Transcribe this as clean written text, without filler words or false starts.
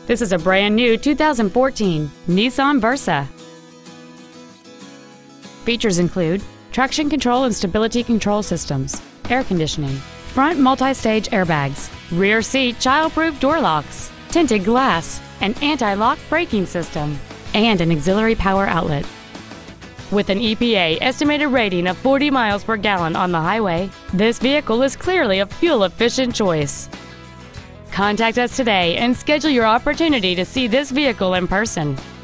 This is a brand new 2014 Nissan Versa. Features include traction control and stability control systems, air conditioning, front multi-stage airbags, rear seat child-proof door locks, tinted glass, an anti-lock braking system, and an auxiliary power outlet. With an EPA estimated rating of 40 miles per gallon on the highway, this vehicle is clearly a fuel-efficient choice. Contact us today and schedule your opportunity to see this vehicle in person.